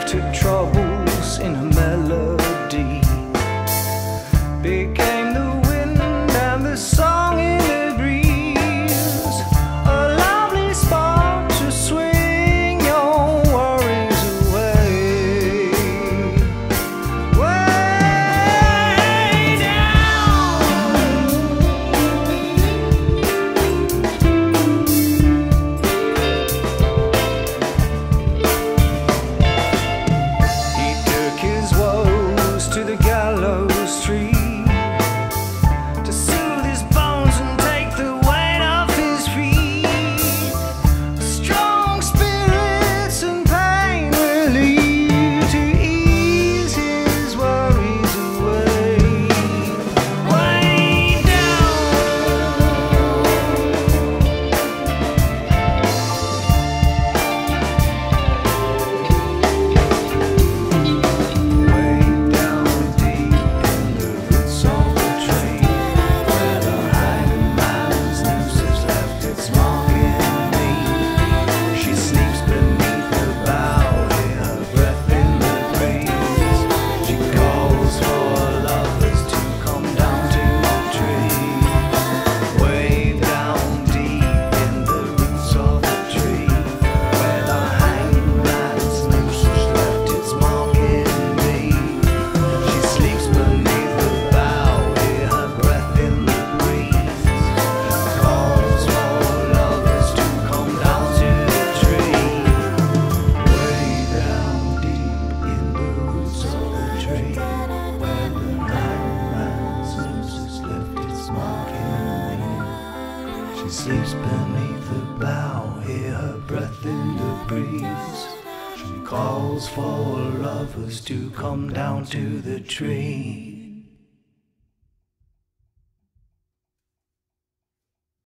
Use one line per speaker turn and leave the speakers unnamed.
took troubles in her melody, became the wind and the song in the breeze, a lovely spot to swing your worries away, way down. He took his woes to the Gallows Tree to soothe his bones and take the weight off his feet. Strong spirits and pain relief to ease his worries away, way down. Way down deep in the roots of the tree, where the hiding man's noose has left its mark in me. She sleeps beneath the bough, hear her breath in the breeze. She calls for lovers to come down to the tree. Way down deep in the roots of the tree, where the hanging man's noose has left its mark in me. She sleeps beneath the bough, hear her breath in the breeze. Calls for lovers to come down to the tree. Way down deep in the roots of the tree, where the hanging man's noose has left its mark in me. She sleeps beneath the bough, hear her breath in the breeze. She calls for lovers to come down to the tree.